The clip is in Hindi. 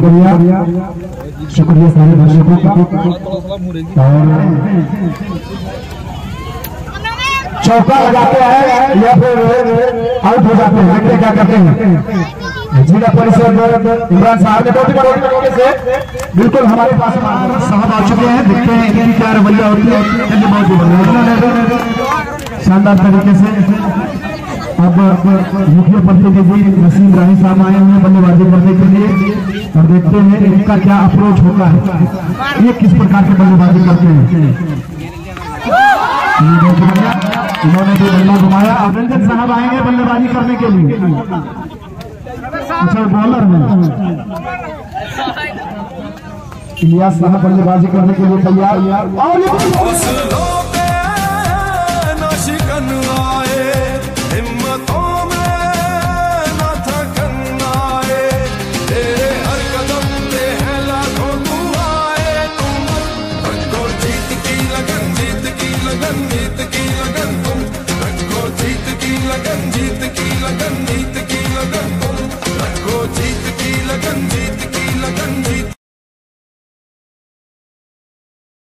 शुक्रिया शुक्रिया सारे दर्शकों का। और चौका लगाते हैं या फिर आउट हो जाते हैं, देखते क्या करते हैं। जिला परिषद इमरान साहब ने बहुत ही बड़े तरीके से बिल्कुल हमारे पास साहब आ चुके हैं, देखते हैं इनकी क्या रवैया होती है। बहुत ही बढ़िया शानदार तरीके से अब मुखिया प्रतिनिधि नसीम राही साहब आए हैं बल्लेबाजी करने के लिए, और देखते हैं इनका क्या अप्रोच होता है, ये किस प्रकार से बल्लेबाजी करते हैं। इन्होंने भी बल्ला घुमाया। अब रंजन साहब आएंगे बल्लेबाजी करने के लिए। अच्छा बॉलर में इलियास साहब बल्लेबाजी करने के लिए तैयार। और